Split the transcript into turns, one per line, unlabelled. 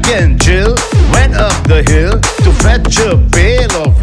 and Jill went up the hill to fetch a pail of